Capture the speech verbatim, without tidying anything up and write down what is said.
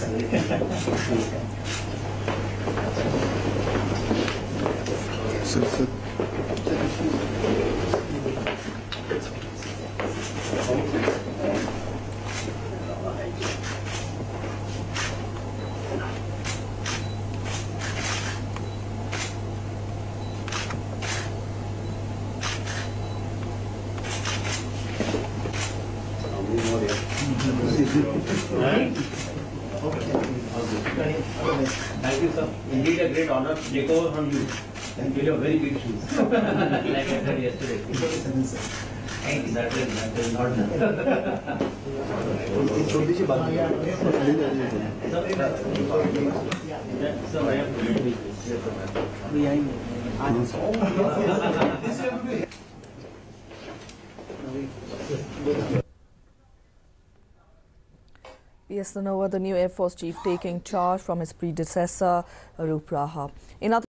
Sir, sir. Thank you, sir. Indeed, a great honor to take over from you. And fill your very big shoes. Like I said yesterday. Thank you. That is, that is not done. Sir, I have Yes, Nova, the new Air Force chief taking charge from his predecessor, Arup Raha. In other